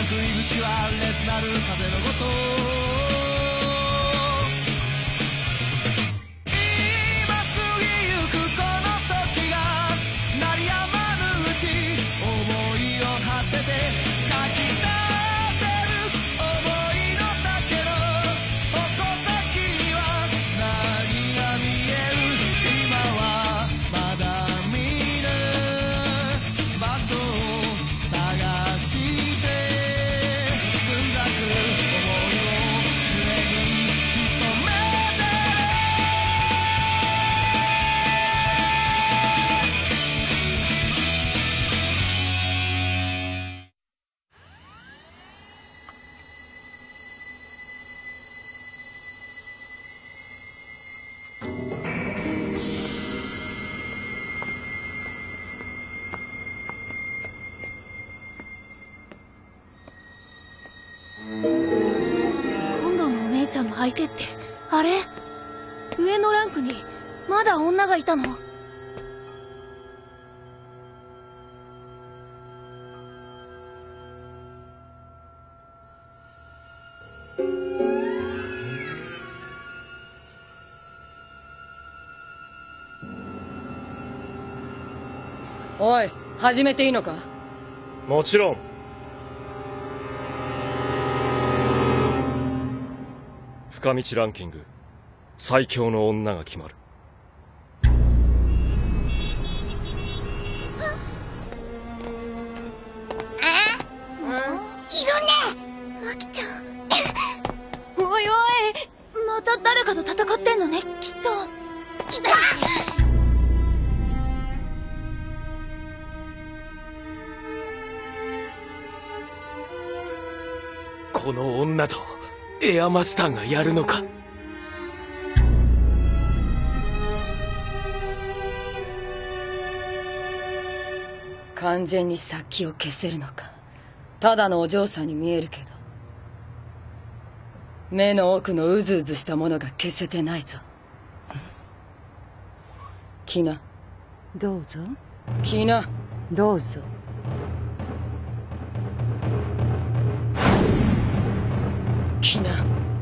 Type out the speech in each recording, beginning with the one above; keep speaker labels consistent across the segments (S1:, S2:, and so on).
S1: 口は烈なる風のごと
S2: 相手ってあれ？上のランクにまだ女がいたの？
S3: おい、始めていいのか？
S4: もちろん。深道ランキング最強の女が決まる。
S2: いるね、マキちゃん。おいおい、また誰かと戦ってんのね、きっと。
S5: この女とエアマスターがやるのか。
S3: 完全に殺気を消せるのか。ただのお嬢さんに見えるけど、目の奥のうずうずしたものが消せてないぞ。キナ、
S6: どうぞ。
S3: キナ、
S6: どうぞ。
S3: キナ。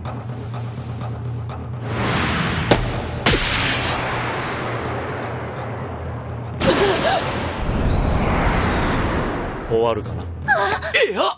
S4: 終わるかな。
S5: いや、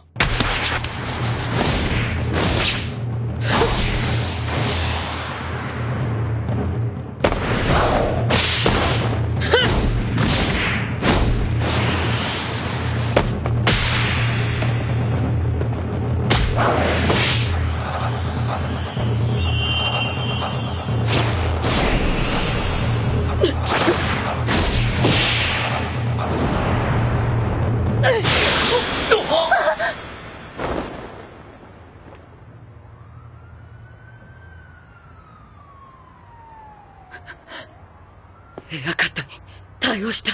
S3: エアカットに対応した。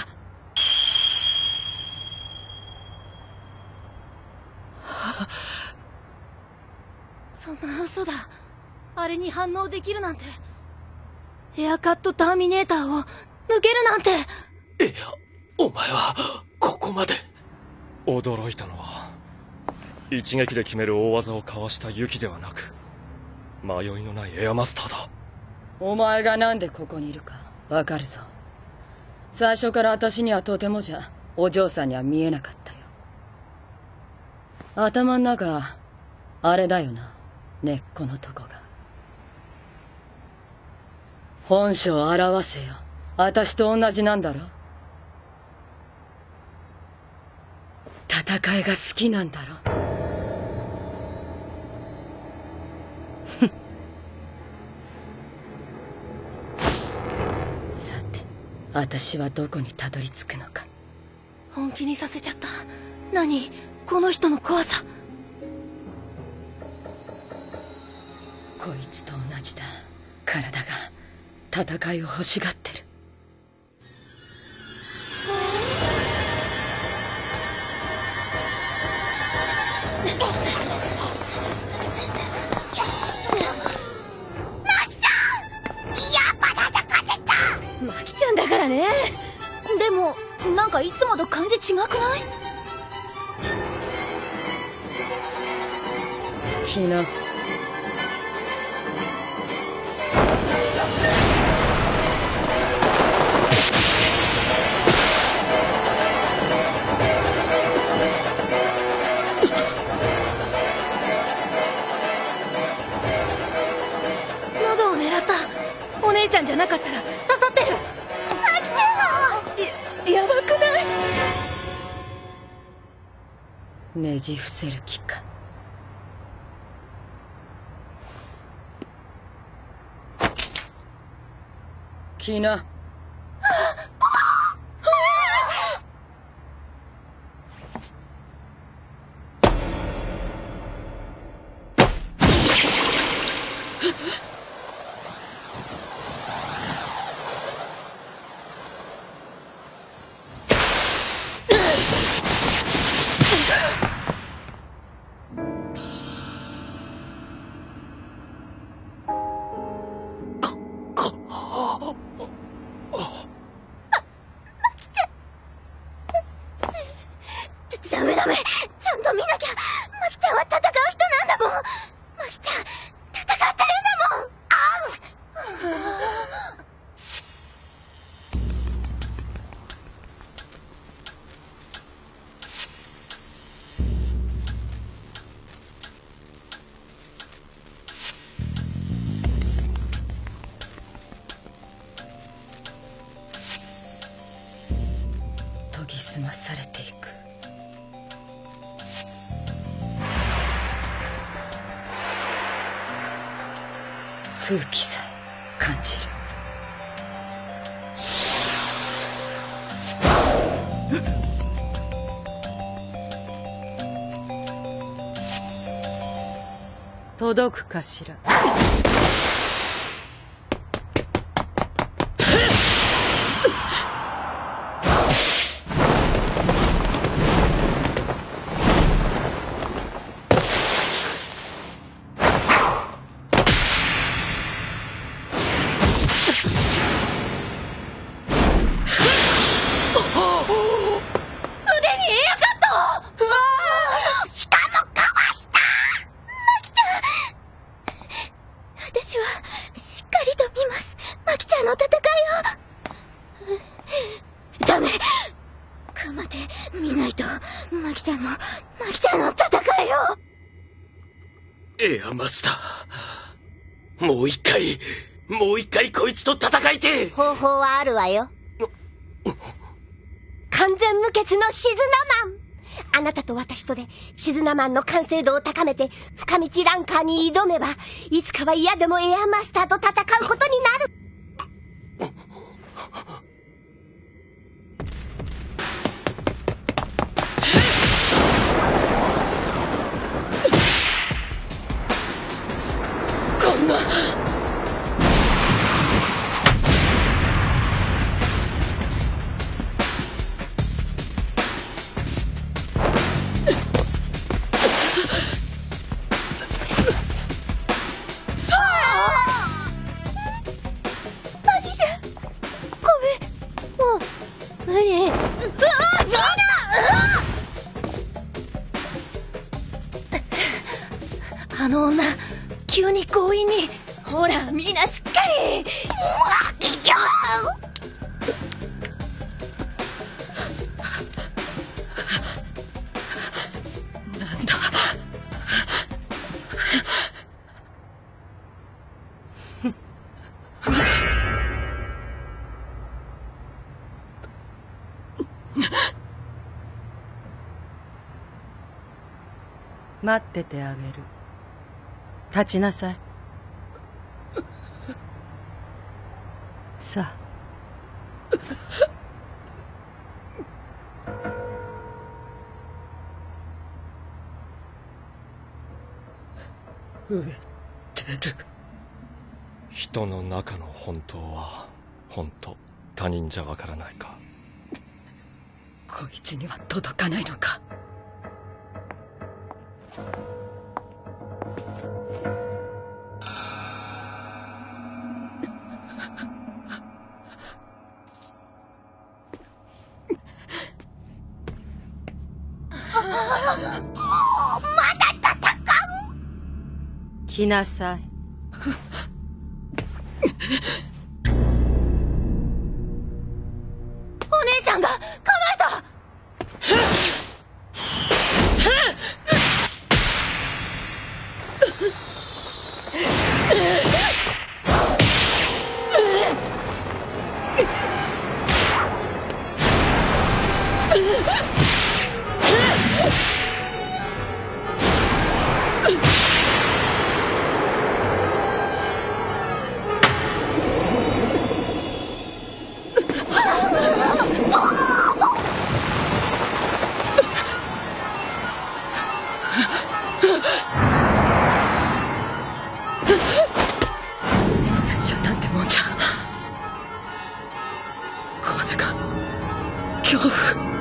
S2: そんな嘘だ。あれに反応できるなんて。エアカットターミネーターを抜けるなんて。
S5: いや、お前はここまで。
S4: 驚いたのは一撃で決める大技をかわしたユキではなく、迷いのないエアマスターだ。
S3: お前がなんでここにいるかわかるぞ。最初から私にはとてもじゃお嬢さんには見えなかったよ。頭ん中あれだよな、根っこのとこが。本性を表せよ。私と同じなんだろ。戦いが好きなんだろ。さて、私はどこにたどり着くのか。
S2: 本気にさせちゃった。何この人の怖さ。
S3: こいつと同じだ。体が戦いを欲しがってる。
S2: マキちゃんだからね。でもなんかいつもと感じ違くない？
S3: 来な。
S2: 喉を狙った。お姉ちゃんじゃなかったら刺さってる。アキちゃん、やばくない？
S3: ねじ伏せる気か。来な。
S2: ダメ、ちゃんと見なきゃ。マキちゃんは戦う人なんだもん。マキちゃん戦ってるんだもん。
S3: 研ぎ澄まされていく。空気さえ感じる。
S6: 届くかしら。
S2: 私はしっかりと見ます。マキちゃんの戦いを。ダメ。頑張って見ないと。マキちゃんの戦いを。
S5: エアマスター、もう一回こいつと戦いて。
S7: 方法はあるわよ。完全無欠のシズナマン。あなたと私とでシズナマンの完成度を高めて深道ランカーに挑めば、いつかは嫌でもエアマスターと戦うことになる。
S3: こんな。
S2: あの女、急に強引に。ほら、みんなしっかり。
S3: なんだ。
S6: 待っててあげる。立ちなさい。さあ。
S3: 飢えてる。
S4: 人の中の本当は本当、他人じゃわからないか。
S3: こいつには届かないのか。
S6: 来なさい。
S2: お姉ちゃんが叶えた。
S3: じゃなんてもんじゃ。これが恐怖。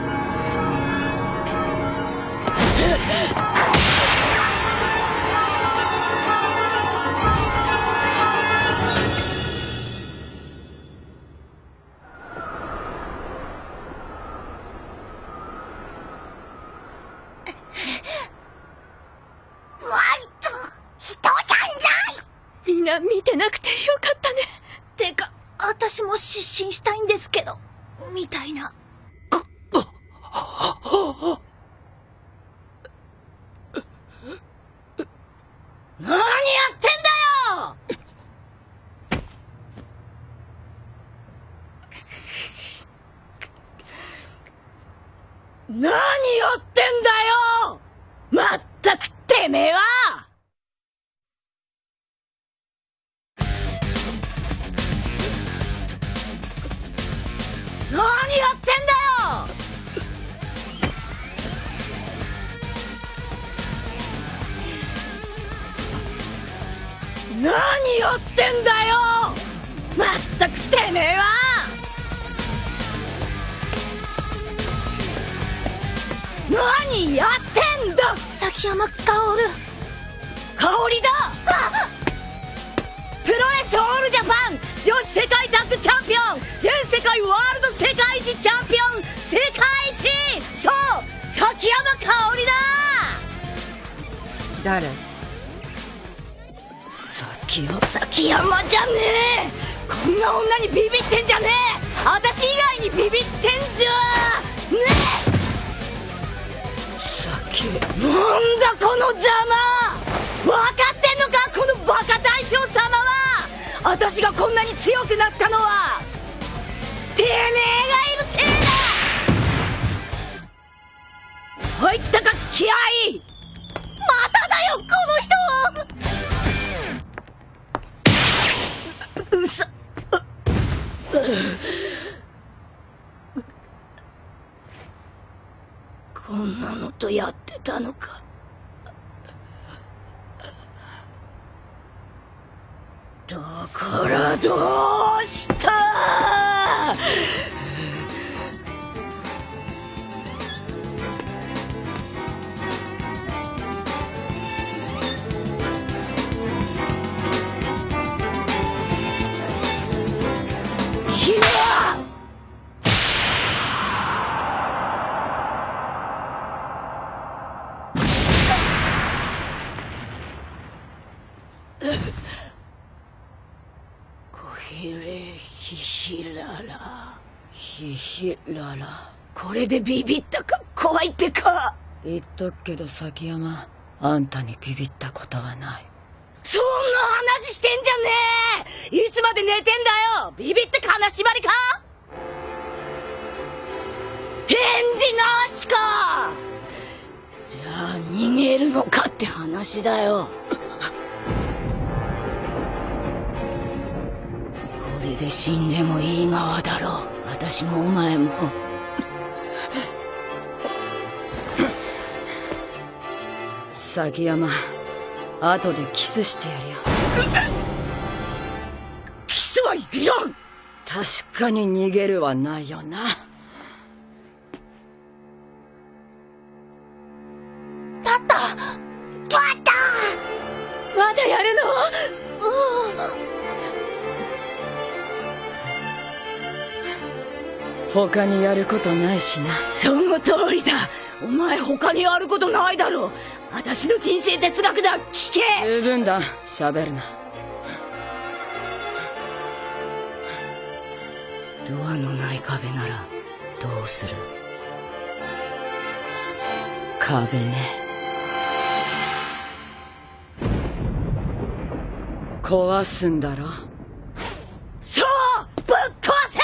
S2: みんな見てなくてよかったね。てか、私も失神したいんですけど、みたいな。
S3: 何やってんだよ！何やってんだよ！まったくてめえは！何やってんだよ！何やってんだよ！まったくてめえは！何やってんだ！
S2: 崎山薫。
S3: 香りだ！プロレスオールジャパン女子世界タッグチャンピオン、全世界ワールド世界一チャンピオン、世界一！そう、崎山香織だ！
S6: 誰？
S3: 崎山じゃねえ！こんな女にビビってんじゃねえ！私以外にビビってんじゃねえ！なんだこのざま！分かってんのかこのバカ大将様は！私がこんなに強くなったのはてめえがいるせいだ！入ったか気合い！
S2: まただよ、この人！
S3: こんなのとやってたのか。だからどうした！ヒララ。これでビビったか？怖いってか？言っとくけど崎山、あんたにビビったことはない。そんな話してんじゃねえ！いつまで寝てんだよ！ビビって金縛りか？返事なしか！じゃあ逃げるのかって話だよ。これで死んでもいい側だろう。私もお前も。崎山、後でキスしてやるよ。キスはいらん！確かに逃げるはないよな。
S2: 立った！まだやるの？
S3: 他にやることないしな。その通りだ。お前他にやることないだろ。私の人生哲学だ。聞け。十分だ。喋るな。ドアのない壁ならどうする？壁ね。壊すんだろ。そう！ぶっ壊せ！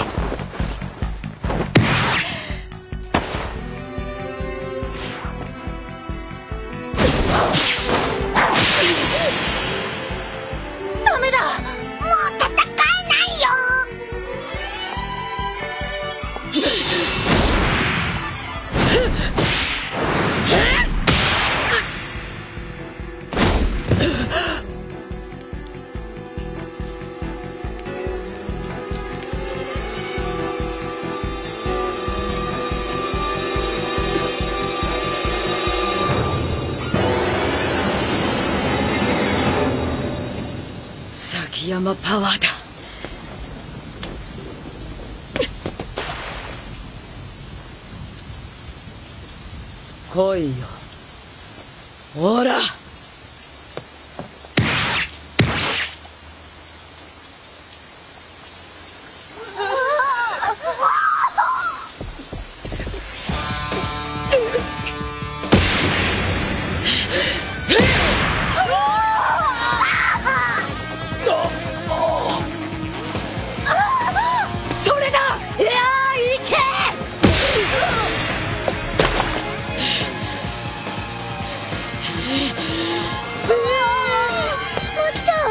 S7: ダメだ！もう戦えないよ！
S3: 崎山パワーだ。来いよ。ほら。それだ。いやー、行け。
S2: マキちゃん。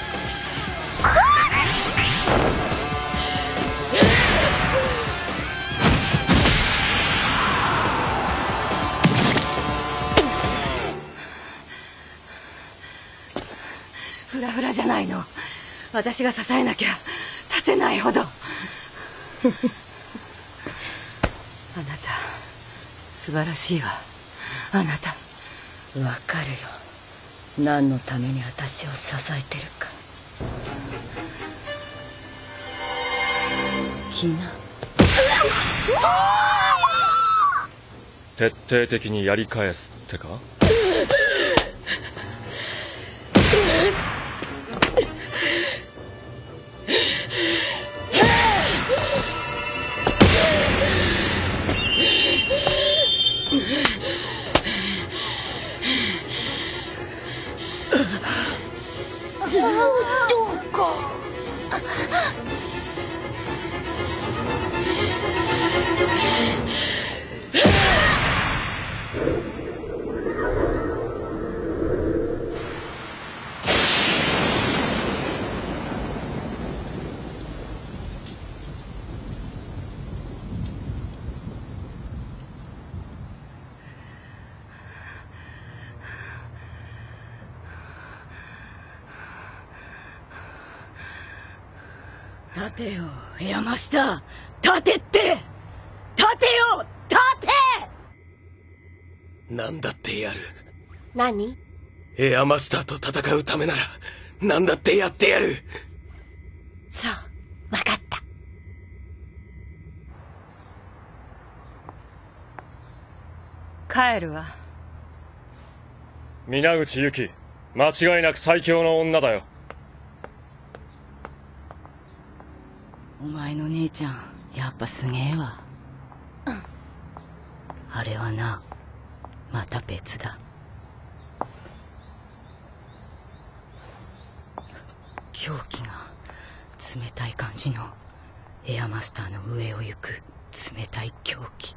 S3: フラフラじゃないの。私が支えなきゃ立てないほど。あなた素晴らしいわ。あなたわかるよ。何のために私を支えてるか。キナ。
S4: 徹底的にやり返すってか？
S2: どうか。
S3: 立てよ、山下。立てって。立てよ、立て。
S5: 何だってやる。
S7: 何？
S5: エアマスターと戦うためなら何だってやってやる。
S7: そう、わかった。
S6: 帰るわ。
S4: 皆口由紀、間違いなく最強の女だよ。
S3: お前の姉ちゃんやっぱすげえわ。あれはな、また別だ。狂気が冷たい感じのエアマスターの上を行く冷たい狂気。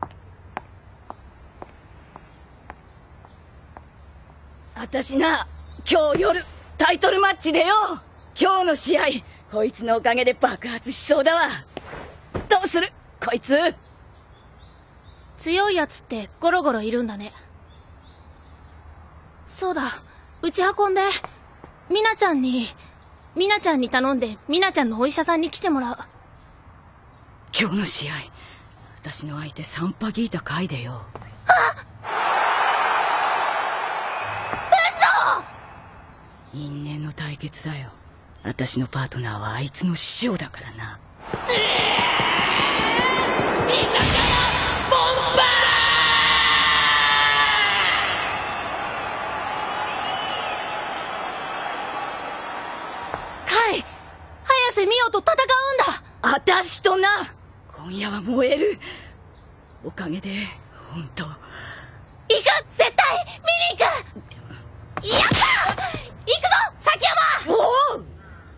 S3: 私な、今日夜タイトルマッチでよ。今日の試合こいつのおかげで爆発しそうだわ。どうするこいつ。
S8: 強いやつってゴロゴロいるんだね。そうだ、うち運んでミナちゃんに頼んでミナちゃんのお医者さんに来てもらう。
S3: 今日の試合私の相手サンパギータ回でよ。嘘！因縁の対決だよ。私のパートナーはあいつの師匠だからな。
S8: 早瀬美桜と戦うんだ。
S3: あたしとな、今夜は燃える。おかげで本当。
S8: 行く、絶対見に行く。やった、行くぞ崎山。
S3: おう。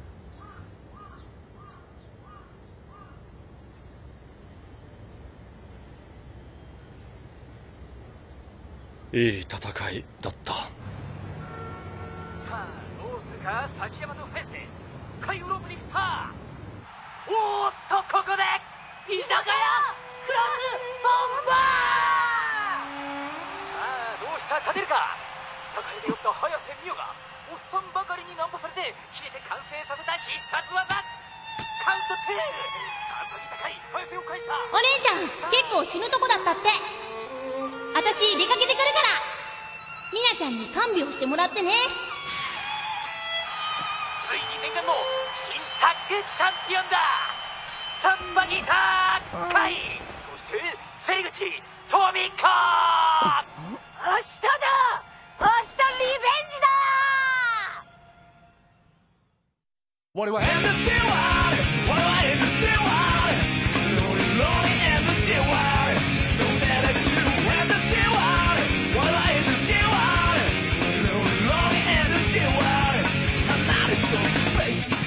S4: いい戦いだった。
S9: さあどうするか、崎山と早瀬。海グローブリフター。おーっとここで居酒屋クラスボンバー。さあどうした、勝てるか。酒屋で酔った早瀬美桜がおっさんばかりにナンパされて切れて完成させた必殺技カウント2。さあ高い早瀬を返した。
S8: お姉ちゃん結構死ぬとこだったって。私出かけてくるからみなちゃんに看病してもらってね。
S9: ついに念願の新タッグチャンピオンだ。サンバギターカイ、そして関口トミコ。明日だ、明日リベンジだ。
S1: 俺はエンドスティーワール、俺はエンドスティーワール、ローリーローリーエンドスティーワール、ノーベルスティーエンドスティーワール、俺はエンドスティーワール、ローリーローリーエンドスティーワール、離れそうフェイク。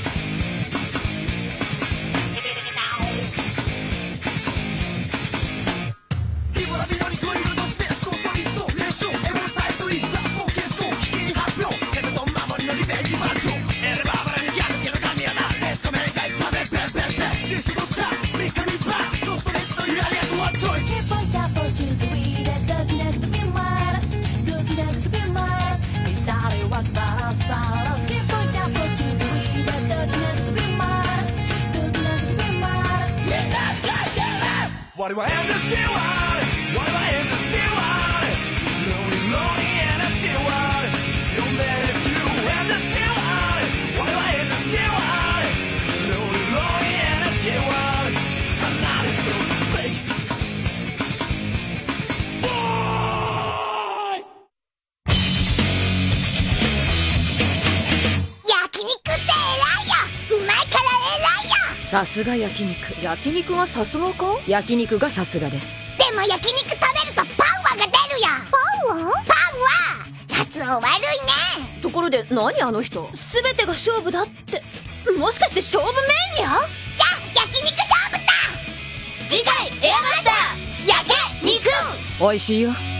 S1: リボラビロにトイレとしてスコートリスト練習エブスタイトリーザモーケスト危機発表ケルトン守りのリベンジマッチョエレバーバラにギャルスケの神業レスコメンタイツはベッベッベッベッディスドクターミカミバートストレートというアリアとはチョイス。
S2: Keep on top of choose the way that looking at the be mad, looking at the be mad. Itali walk balance balance. Keep on top of choose the way that looking at the be mad, looking at the be mad.
S1: みんな大丈夫。我はエンドスティーワール、我はエンドスティーワール、ローリーローリーエンドスティーワール、呼んでレスキューエンドスティーワール、我はエンドスティーワール、ローリーローリーエンドスティーワール、離れそうフェイク。
S7: 焼肉って偉いよ。うまいから偉いよ。
S3: さすが焼肉。
S6: 焼肉がさすがか？
S3: 焼肉がさすがです。
S7: でも焼肉食べるとパワーが出るよ。パワー？パワー。発音悪いね。
S6: ところで何あの人？
S8: 全てが勝負だって。もしかして勝負メニュー？
S7: じゃあ焼肉勝負だ。
S8: 次回エアマスター焼け肉。
S3: 美味しいよ。